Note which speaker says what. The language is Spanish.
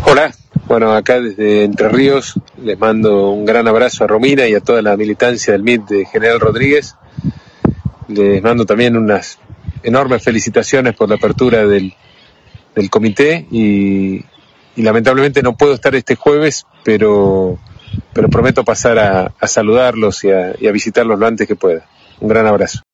Speaker 1: Hola, bueno, acá desde Entre Ríos les mando un gran abrazo a Romina y a toda la militancia del MIT de General Rodríguez. Les mando también unas enormes felicitaciones por la apertura del comité y lamentablemente no puedo estar este jueves, pero prometo pasar a saludarlos y a visitarlos lo antes que pueda. Un gran abrazo.